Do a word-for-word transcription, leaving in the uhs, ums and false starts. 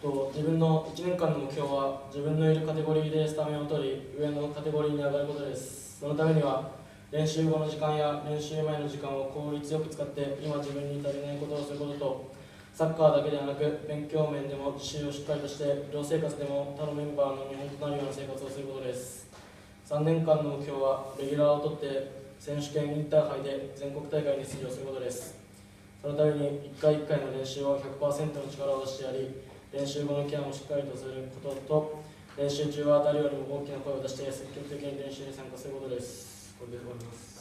と自分のいちねんかんの目標は自分のいるカテゴリーでスタメンを取り上のカテゴリーに上がることです。そのためには練習後の時間や練習前の時間を効率よく使って今自分に足りないことをすることと、サッカーだけではなく勉強面でも自習をしっかりとして寮生活でも他のメンバーの見本となるような生活をすることです。さんねんかんの目標はレギュラーを取って選手権インターハイで全国大会に出場することです。そのためにいっかいいっかいの練習を ひゃくパーセント の力を出してやり、練習後のケアもしっかりとすることと、練習中は誰よりも大きな声を出して積極的に練習に参加することです。これで終わります。